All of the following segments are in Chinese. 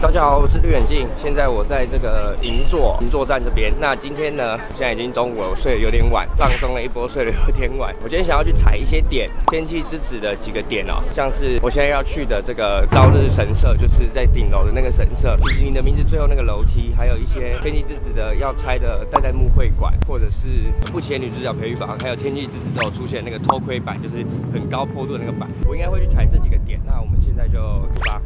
大家好，我是绿远近。现在我在这个银座站这边。那今天呢，现在已经中午了，我睡得有点晚，放松了一波，睡得有点晚。我今天想要去踩一些点，天气之子的几个点哦，像是我现在要去的这个朝日神社，就是在顶楼的那个神社，以及你的名字最后那个楼梯，还有一些天气之子的要拆的代代木会馆，或者是不起眼女主角培育坊，还有天气之子都有出现那个偷窥板，就是很高坡度的那个板。我应该会去踩这几个点。那我们现在就出发。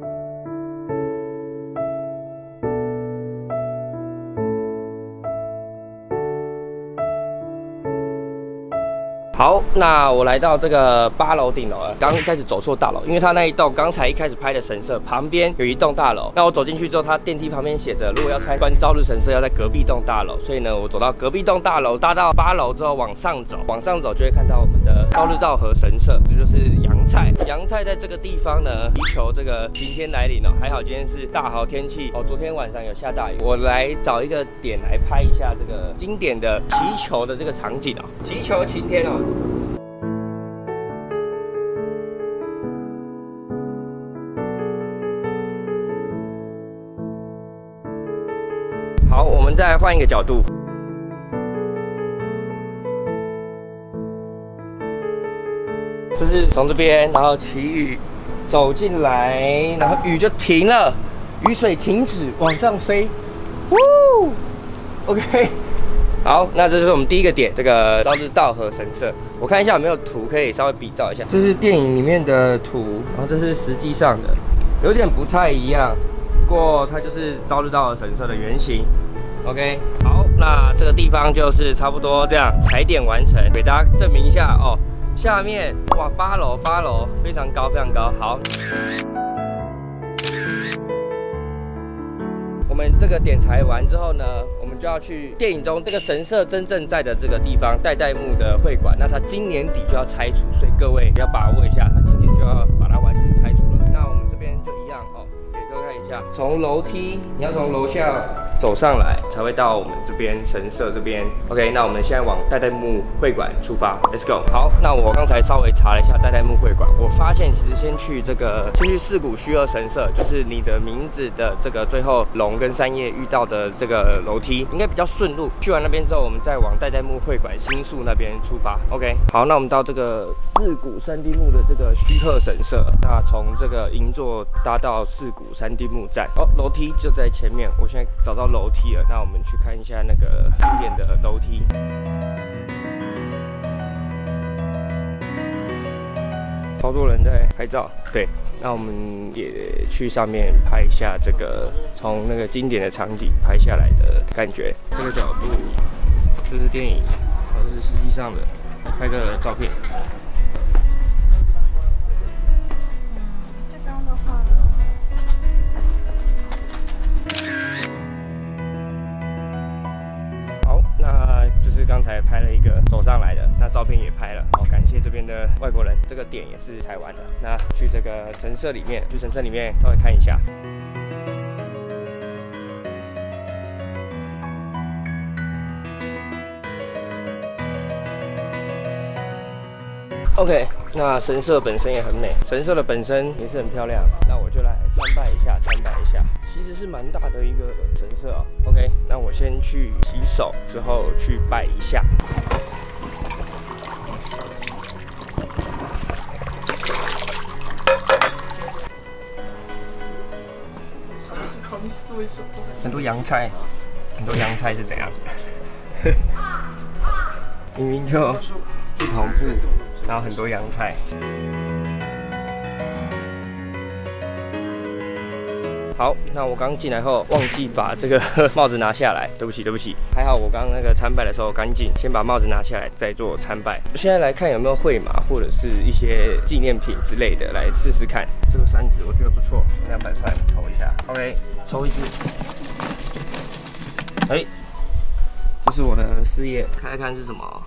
好，那我来到这个8楼顶楼了。刚开始走错大楼，因为它那一栋刚才一开始拍的神社旁边有一栋大楼。那我走进去之后，它电梯旁边写着，如果要参观朝日神社，要在隔壁栋大楼。所以呢，我走到隔壁栋大楼，搭到8楼之后往上走，就会看到我们的朝日道和神社，这就是阳菜。阳菜在这个地方呢，祈求这个晴天来临哦。还好今天是大好天气哦，昨天晚上有下大雨。我来找一个点来拍一下这个经典的祈求的这个场景哦，祈求晴天哦。 好，我们再换一个角度，就是从这边，然后祈雨走进来，然后雨就停了，雨水停止，往上飞，呜 ，OK。 好，那这就是我们第一个点，这个朝日道和神社。我看一下有没有图可以稍微比照一下。这是电影里面的图，然后这是实际上的，有点不太一样，不过它就是朝日道和神社的原型。OK， 好，那这个地方就是差不多这样，踩点完成，给大家证明一下哦。下面哇，8楼，非常高，非常高。好。 我们这个点踩完之后呢，我们就要去电影中这个神社真正在的这个地方代代木的会馆。那它今年底就要拆除，所以各位要把握一下，它今年就要把它完全拆除了。那我们这边就一样哦，给各位看一下，从楼梯你要从楼下走上来，才会到我们这边神社这边。OK， 那我们现在往代代木会馆出发 ，Let's go。好，那我刚才稍微查了一下代代木会馆，我发现其实先去四谷虚二神社，就是你的名字的这个最后龙跟三叶遇到的这个楼梯，应该比较顺路。去完那边之后，我们再往代代木会馆新宿那边出发。OK， 好，那我们到这个四谷三丁目的这个虚鹤神社，那从这个银座搭到四谷三丁目站，哦，楼梯就在前面。我现在找到楼梯了，那我们去看一下那个经典的楼梯。 超多人在拍照，对，那我们也去上面拍一下这个从那个经典的场景拍下来的感觉。这个角度，这是电影，然后这是实际上的，拍个照片。好，那就是刚才拍了一个走上来的，那照片也拍了。 感谢这边的外国人，这个点也是踩完了。那去这个神社里面，稍微看一下。OK， 那神社本身也很美，神社的本身也是很漂亮。那我就来参拜一下。其实是蛮大的一个神社哦。OK， 那我先去洗手，之后去拜一下。 很多洋菜是怎样？明明就不同步，然后很多洋菜。好，那我刚进来后忘记把这个帽子拿下来，对不起。还好我刚那个参拜的时候赶紧先把帽子拿下来，再做参拜。现在来看有没有绘马或者是一些纪念品之类的，来试试看。这个扇子我觉得不错，200块投一下。OK， 抽一支。哎，这是我的事业，看看是什么。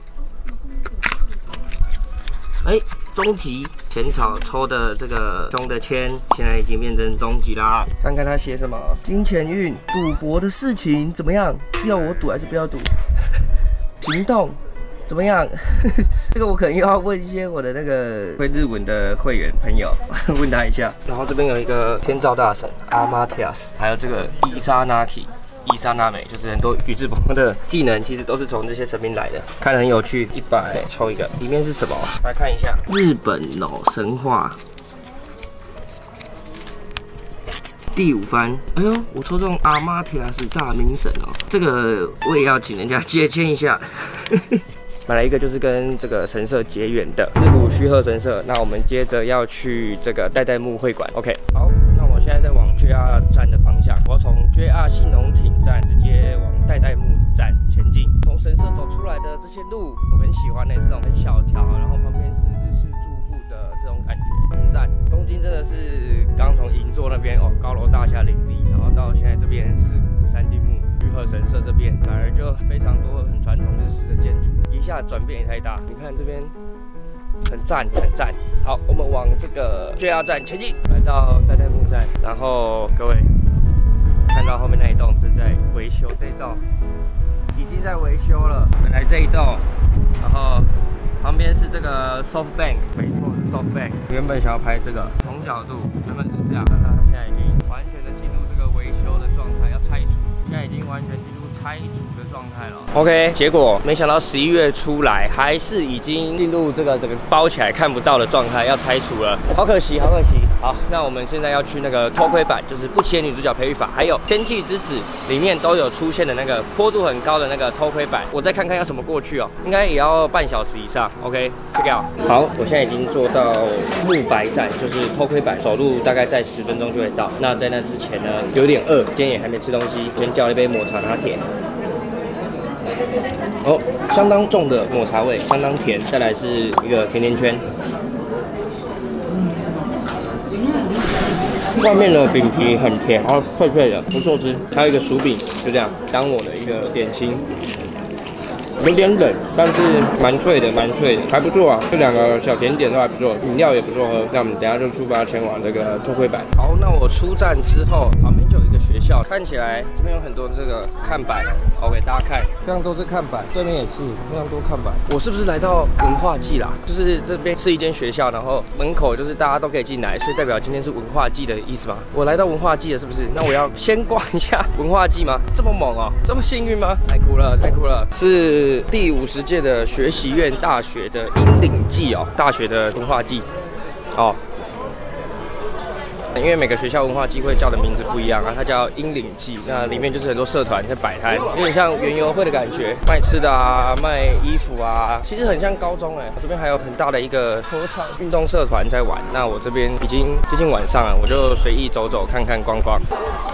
哎，中级前草抽的这个凶的签，现在已经变成中级啦。看看他写什么，金钱运，赌博的事情怎么样？是要我赌还是不要赌？行动， 怎么样？这个我可能又要问一些我的那个会日文的会员朋友，问他一下。然后这边有一个天照大神阿玛提亚斯，还有这个伊莎纳基。伊莎娜美就是很多宇智波的技能，其实都是从这些神明来的，看得很有趣。100抽一个，里面是什么？来看一下，日本神话第5番。哎呦，我抽中阿玛提亚斯大明神哦，这个我也要请人家借签一下。买了一个就是跟这个神社结缘的自古须贺神社。那我们接着要去这个代代木会馆。OK， 好。现在在往 JR 站的方向，我要从 JR 信浓町站直接往代代木站前进。从神社走出来的这些路，我很喜欢这种很小条，然后旁边是日式住户的这种感觉，很赞。东京真的是刚从银座那边哦，高楼大厦林立，然后到现在这边四谷三丁目须贺神社这边，反而就非常多很传统日式的建筑，一下转变也太大。你看这边。很赞，很赞。好，我们往这个 JR 站前进，来到代代木站，然后各位看到后面那一栋正在维修，这一栋已经在维修了。本来这一栋，然后旁边是这个 SoftBank， 没错是 SoftBank。原本想要拍这个从角度，原本是这样，但它现在已经完全的进入这个维修的状态，要拆除，现在已经完全进入拆除的状态了。OK， 结果没想到11月出来，还是已经进入这个整个包起来看不到的状态，要拆除了，好可惜，好可惜。好，那我们现在要去那个偷窥版，就是不起眼女主角培育法，还有《天气之子》里面都有出现的那个坡度很高的那个偷窥版，我再看看要怎么过去哦，应该也要半小时以上。OK，check out。好，我现在已经坐到木白站，就是偷窥版，走路大概在10分钟就会到。那在那之前呢，有点饿，今天也还没吃东西，先叫了一杯抹茶拿铁。哦，相当重的抹茶味，相当甜。再来是一个甜甜圈，外面的饼皮很甜，然后脆脆的，不错吃。还有一个薯饼，就这样当我的一个点心。有点冷，但是蛮脆的，蛮脆的，还不错啊。这2个小甜点都还不错，饮料也不错喝。那我们等一下就出发前往这个偷窥版。好，那我出站之后，旁边就有一个学校，看起来这边有很多这个看板，好给大家看，非常多是看板，对面也是非常多看板。我是不是来到文化季啦？就是这边是一间学校，然后门口就是大家都可以进来，所以代表今天是文化季的意思吗？我来到文化季了，是不是？那我要先逛一下文化季吗？这么猛哦，这么幸运吗？太酷了，太酷了！是第50届的学习院大学的英领季哦，大学的文化季哦。因为每个学校文化季会叫的名字不一样啊，它叫英领季，那里面就是很多社团在摆摊，有点像园游会的感觉，卖吃的啊，卖衣服啊，其实很像高中哎。我这边还有很大的一个合唱运动社团在玩，那我这边已经接近晚上了，我就随意走走看看逛逛。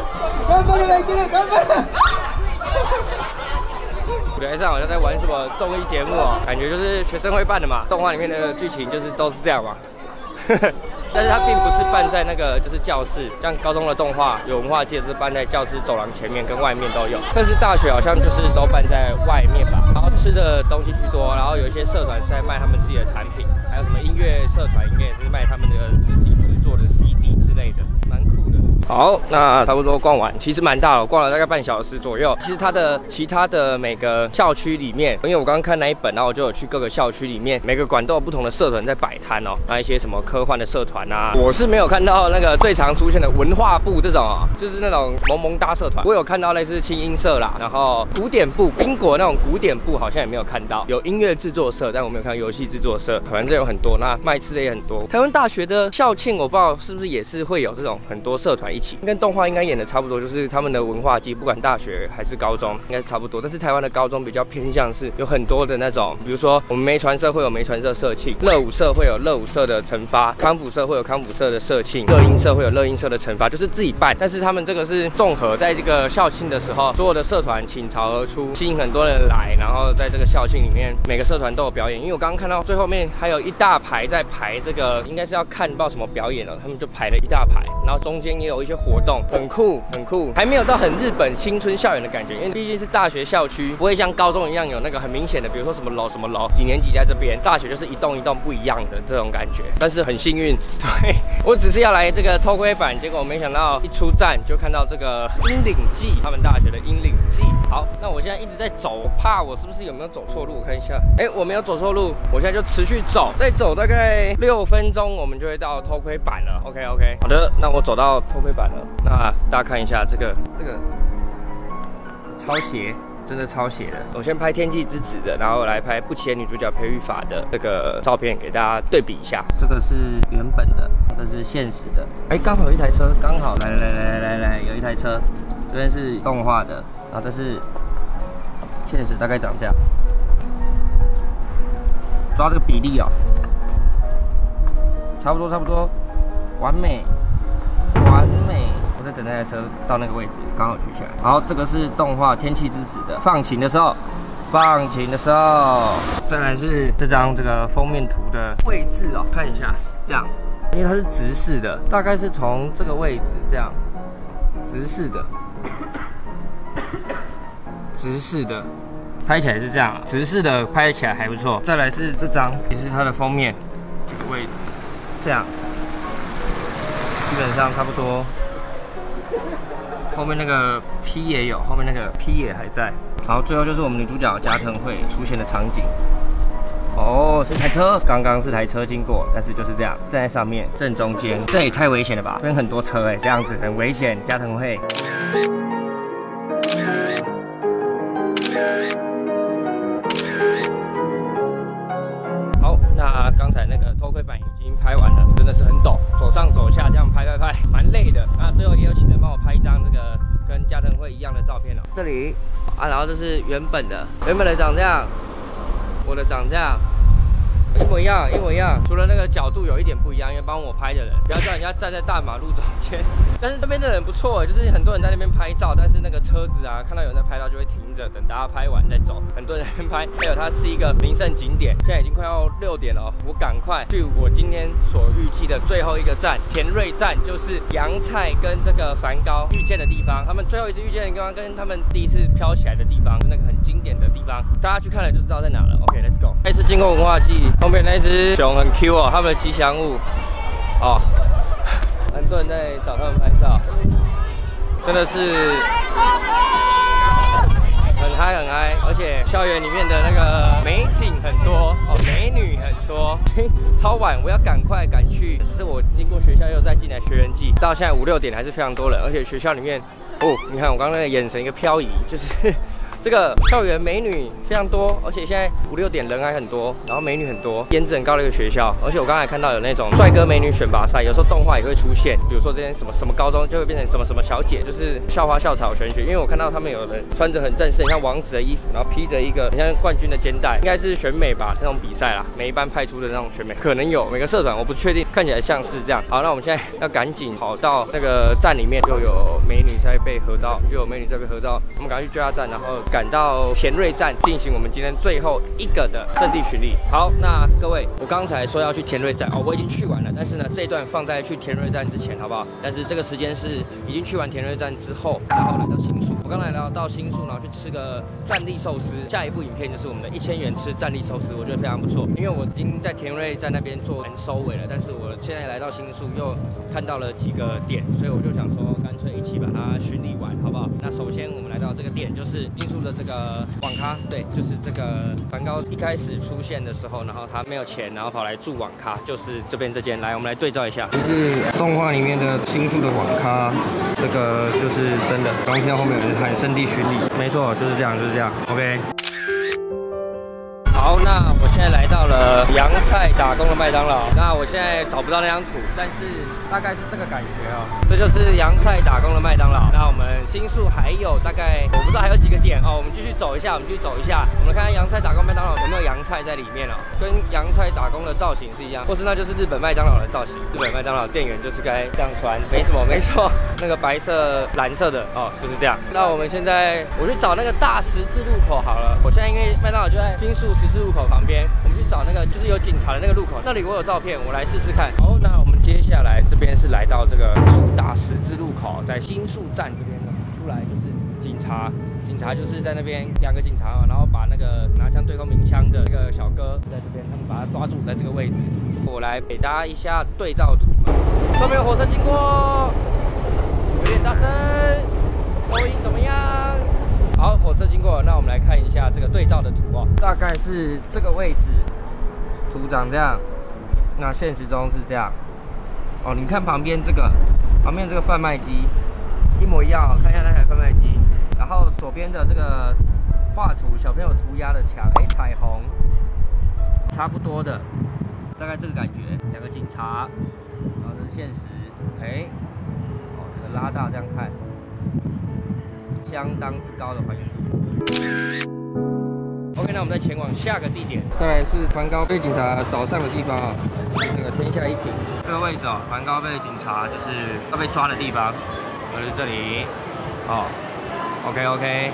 舞台上好像在玩什么综艺节目哦，感觉就是学生会办的嘛，动画里面的剧情就是都是这样嘛。但是它并不是办在那个就是教室，像高中的动画有文化季是办在教室走廊前面跟外面都有，但是大学好像就是都办在外面吧。然后吃的东西居多，然后有一些社团是在卖他们自己的产品，还有什么音乐社团应该也是卖他们的自己制作的 CD 之类的，蛮酷的。好，那差不多逛完，其实蛮大了，逛了大概半小时左右。其实它的其他的每个校区里面，因为我刚刚看那一本，然后我就有去各个校区里面，每个馆都有不同的社团在摆摊哦，那一些什么科幻的社团啊，我是没有看到那个最常出现的文化部这种哦，就是那种萌萌哒社团。我有看到类似轻音社啦，然后古典部、宾果那种古典部好像也没有看到，有音乐制作社，但我没有看到游戏制作社，反正有很多，那卖吃的也很多。台湾大学的校庆，我不知道是不是也是会有这种很多社团一起，跟动画应该演的差不多，就是他们的文化季，不管大学还是高中，应该是差不多。但是台湾的高中比较偏向是有很多的那种，比如说我们媒传社会有媒传社社庆，热舞社会有热舞社的惩罚，康复社会有康复社的社庆，热音社会有热音社的惩罚，就是自己办。但是他们这个是综合，在这个校庆的时候，所有的社团倾巢而出，吸引很多人来，然后在这个校庆里面，每个社团都有表演。因为我刚刚看到最后面还有一大排在排这个，应该是要看不知道什么表演了，他们就排了一大排，然后中间也有一些活动，很酷很酷，还没有到很日本新村校园的感觉，因为毕竟是大学校区，不会像高中一样有那个很明显的，比如说什么楼什么楼，几年级在这边，大学就是一栋一栋不一样的这种感觉。但是很幸运，对我只是要来这个偷窥版，结果没想到一出站就看到这个樱岭记，他们大学的樱岭记。好，那我现在一直在走，怕我是不是有没有走错路？我看一下，我没有走错路，我现在就持续走，再走大概6分钟，我们就会到偷窥版了。OK， 好的，那我走到偷窥版了，那大家看一下这个超斜。真的超斜的。我先拍天气之子的，然后来拍不起眼女主角裴玉法的这个照片，给大家对比一下。这个是原本的，这是现实的。刚好有一台车，刚好来，有一台车，这边是动画的，然后这是现实，大概长这样。抓这个比例哦，差不多，完美。我在等那台车到那个位置，刚好取起来。然后这个是动画《天气之子》的放晴的时候，再来是这张这个封面图的位置哦，看一下，这样，因为它是直视的，大概是从这个位置这样，直视的，拍起来是这样，直视的拍起来还不错。再来是这张，也是它的封面这个位置，这样，基本上差不多。后面那个 P 也有，后面那个 P 也还在。然后最后就是我们女主角加藤惠出现的场景。哦，是台车，刚刚是台车经过，但是就是这样站在上面正中间，这也太危险了吧？这边很多车这样子很危险。加藤惠。好，那刚才那个偷窥版已经拍完了，真的是很陡，走上走下这样拍，蛮累的。那最后也有请人帮我拍一张这个跟加藤惠一样的照片哦。这里然后这是原本的长这样，我的长这样，一模一样，除了那个角度有一点不一样，因为帮我拍的人，不要叫人家站在大马路中间。但是这边的人不错，就是很多人在那边拍照，但是那个车子啊，看到有人在拍照就会停着，等大家拍完再走。很多人在那边拍，还有它是一个名胜景点，现在已经快要6点了，我赶快去我今天所预计的最后一个站田瑞站，就是洋菜跟这个梵高遇见的地方。他们最后一次遇见的地方，跟他们第一次飘起来的地方，是那个很经典的地方，大家去看了就知道在哪了。OK，Let's go。这次经过文化季，后面那只熊很 Q 哦，他们的吉祥物哦。很多人在找他们拍照，真的是很嗨，而且校园里面的那个美景很多哦，美女很多。超晚，我要赶去。只是我经过学校又再进来学园季，到现在5、6点还是非常多人，而且学校里面你看我刚刚那个眼神一个漂移，就是。这个校园美女非常多，而且现在5、6点人还很多，然后美女很多，颜值很高的一个学校。而且我刚才看到有那种帅哥美女选拔赛，有时候动画也会出现，比如说这边什么高中就会变成什么小姐，就是校花校草选举。因为我看到他们有人穿着很正式，很像王子的衣服，然后披着一个很像冠军的肩带，应该是选美吧那种比赛啦，每一班派出的那种选美，可能有每个社团我不确定，看起来像是这样。好，那我们现在要赶紧跑到那个站里面，又有美女在被合照，我们赶快去追她站，然后赶到田瑞站进行我们今天最后一个的圣地巡礼。好，那各位，我刚才说要去田瑞站我已经去完了，但是呢，这一段放在去田瑞站之前，好不好？但是这个时间是已经去完田瑞站之后，然后来到新宿。我刚才来到新宿，然后去吃个站立寿司。下一部影片就是我们的1000元吃站立寿司，我觉得非常不错。因为我已经在田瑞站那边做完收尾了，但是我现在来到新宿又看到了几个点，所以我就想说，干脆一起把它巡礼完，好不好？那首先我们来到这个点，就是新宿的这个网咖，对，就是这个梵高一开始出现的时候，然后他没有钱，然后跑来住网咖，就是这边这间。来，我们来对照一下，这是动画里面的新宿的网咖，这个就是真的。刚听到后面有人喊圣地巡礼，没错，就是这样，OK。好，那我现在来到了洋菜打工的麦当劳。那我现在找不到那张图，但是大概是这个感觉哦。这就是洋菜打工的麦当劳。那我们新宿还有大概我不知道还有几个点哦，我们继续走一下，我们看看洋菜打工麦当劳有没有洋菜在里面哦，跟洋菜打工的造型是一样，或是那就是日本麦当劳的造型。日本麦当劳店员就是该这样穿，没错，那个白色、蓝色的哦，就是这样。那我们现在我去找那个大十字路口好了。我现在因为麦当劳就在新宿十字路口旁边，我们去找那个就是有警察的那个路口，那里我有照片，我来试试看。好，那我们接下来这边是来到这个树大十字路口，在新宿站这边呢，出来就是警察。 警察就是在那边2个警察嘛，然后把那个拿枪对空鸣枪的那个小哥在这边，他们把他抓住在这个位置。我来给大家一下对照图，上面有火车经过，有点大声，收音怎么样？好，火车经过了，那我们来看一下这个对照的图哦，大概是这个位置，图长这样，那现实中是这样。哦，你看旁边这个贩卖机一模一样哦，看一下那台贩卖机。 然后左边的这个画图，小朋友涂鸦的墙，彩虹，差不多的，大概这个感觉。2个警察，然后这是现实，哦，这个拉大这样看，相当之高的还原度。OK， 那我们再前往下个地点，再来是梵高被警察找上的地方啊，就是这个天下一品这个位置哦，梵高被警察就是要被抓的地方，就是这里，哦。 OK，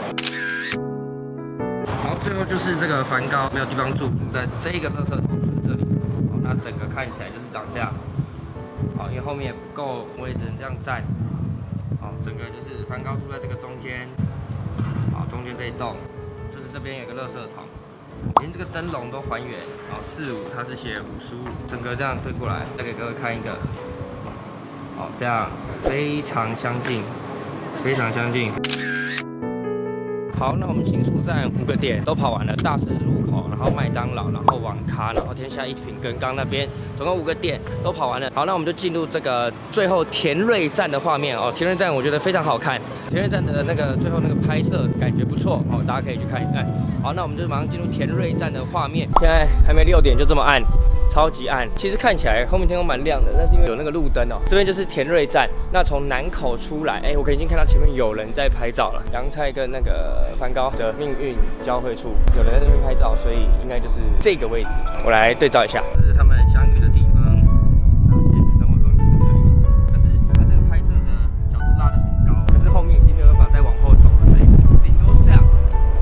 好，最后就是这个梵高没有地方住，住在这个垃圾桶，就是这里。好，那整个看起来就是长这样。好，因为后面也不够，我也只能这样站。好，整个就是梵高住在这个中间。好，中间这一栋，就是这边有个垃圾桶，连这个灯笼都还原。好，45它是写55，整个这样对过来，再给各位看一个。好，这样非常相近，非常相近。 好，那我们新宿站5个点都跑完了，大十字路口，然后麦当劳，然后网咖，然后天下一品跟刚那边，总共5个点都跑完了。好，那我们就进入这个最后田瑞站的画面哦。田瑞站我觉得非常好看，田瑞站的那个最后那个拍摄感觉不错哦，大家可以去看一看。好，那我们就马上进入田瑞站的画面。现在还没6点就这么暗。 超级暗，其实看起来后面天空蛮亮的，那是因为有那个路灯哦。这边就是田瑞站，那从南口出来，我已经看到前面有人在拍照了。杨菜跟那个梵高的命运交汇处，有人在那边拍照，所以应该就是这个位置。我来对照一下，这是他们相遇的地方。那现实生活中就是这里，但是它这个拍摄的角度拉得很高，可是后面已经没有办法再往后走了，所以顶多这样，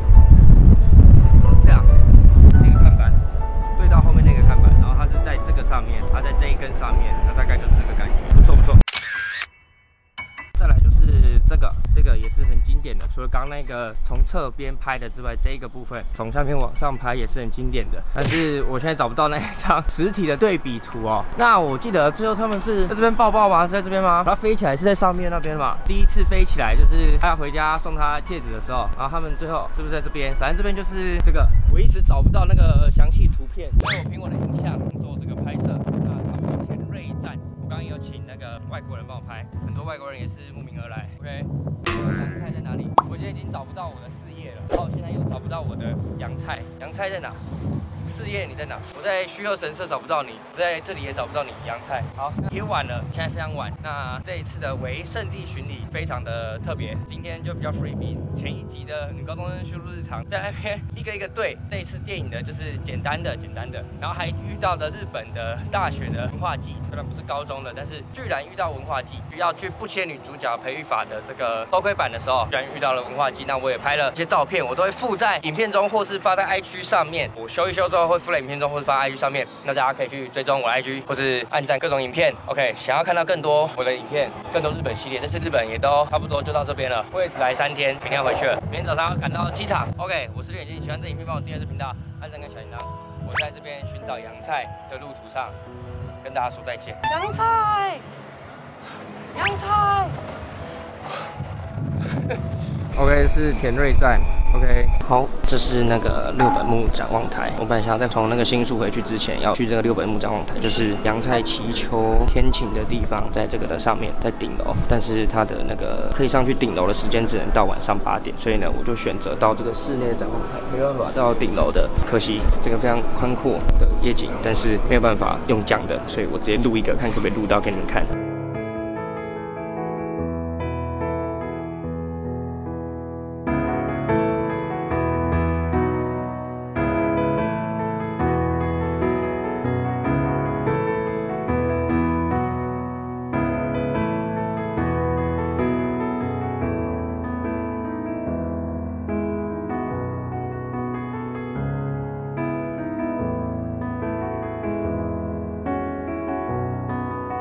这样，这个看板对到后面那个看板。 它是在这个上面，它在这一根上面，那大概就是这个感觉，不错不错。再来就是这个也是很经典的，除了刚那个从侧边拍的之外，这一个部分从下面往上拍也是很经典的。但是我现在找不到那一张实体的对比图哦。那我记得最后他们是在这边抱抱吗？是在这边吗？然后飞起来是在上面那边嘛？第一次飞起来就是他要回家送他戒指的时候，然后他们最后是不是在这边？反正这边就是这个，我一直找不到那个详细图片，因为我凭我的印象做这个拍摄。那他们有田瑞站，我刚刚有请那个外国人帮我拍，很多外国人也是慕名而来。OK。 洋菜在哪里？我现在已经找不到我的4页了，然后现在又找不到我的洋菜。洋菜在哪？4页你在哪？我在虚鹤神社找不到你，我在这里也找不到你。洋菜，好，也晚了，现在非常晚。那这一次的为圣地巡礼非常的特别，今天就比较 free， 比前一集的女高中生修路日常在那边一个一个对。这一次电影的就是简单的，然后还遇到了日本的大学的文化祭，虽然不是高中的，但是居然遇到文化祭，要去不切女主角培育法的这个偷窥版的时候，居然遇到了文化祭。那我也拍了一些照片，我都会附在影片中，或是发在 IG 上面。我修一修之后会附在影片中，或是发在 IG 上面。那大家可以去追踪我的 IG， 或是按赞各种影片。OK， 想要看到更多我的影片，更多日本系列，这次日本也都差不多就到这边了。我也只来3天，明天要回去了。明天早上要赶到机场。OK， 我是绿眼睛，喜欢这影片帮我订阅这频道，按赞跟小铃铛。我在这边寻找洋菜的路途上，跟大家说再见。洋菜，洋菜。OK， 是田瑞站。OK， 好，这是那个六本木展望台。我本来想要在从那个新宿回去之前，要去这个六本木展望台，就是洋菜祈求天晴的地方，在这个的上面，在顶楼。但是它的那个可以上去顶楼的时间只能到晚上8点，所以呢，我就选择到这个室内展望台，没办法到顶楼的。可惜这个非常宽阔的夜景，但是没有办法用讲的，所以我直接录一个，看可不可以录到给你们看。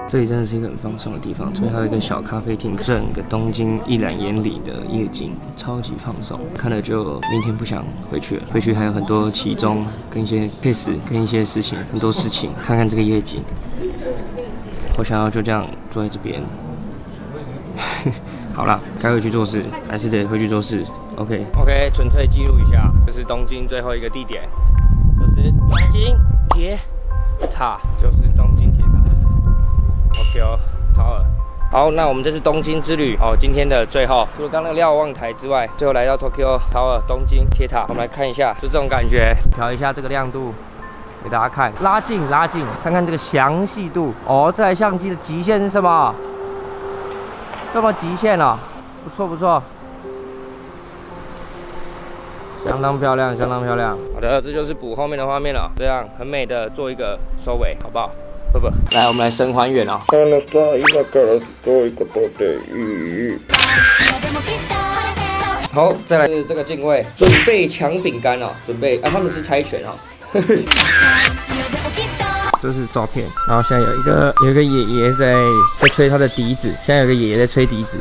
这里真的是一个很放松的地方，这边还有一个小咖啡厅，整个东京一览眼里的夜景，超级放松，看了就明天不想回去了。回去还有很多期中跟一些 case 跟一些事情，很多事情，看看这个夜景。我想要就这样坐在这边。好啦，该回去做事，还是得回去做事。OK， 纯粹记录一下，这是东京最后一个地点，就是东京铁塔，就是东京铁塔。Tokyo Tower。好，那我们这是东京之旅哦，今天的最后，除了刚刚那个瞭望台之外，最后来到 Tokyo Tower 东京铁塔，我们来看一下，就这种感觉，调一下这个亮度。给大家看，拉近，看看这个详细度哦。这台相机的极限是什么？这么极限哦，不错，相当漂亮。好的，这就是补后面的画面了，这样很美的做一个收尾，好不好？不，来，我们来神还原哦。好，再来是这个镜位，准备抢饼干哦，他们是猜拳哦。这是照片，然后现在有一个爷爷在吹他的笛子，现在有个爷爷在吹笛子。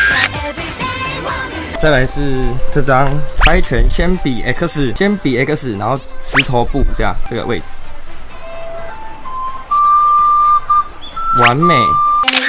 再来是这张猜拳，先比 X， 然后石头布这样这个位置，完美。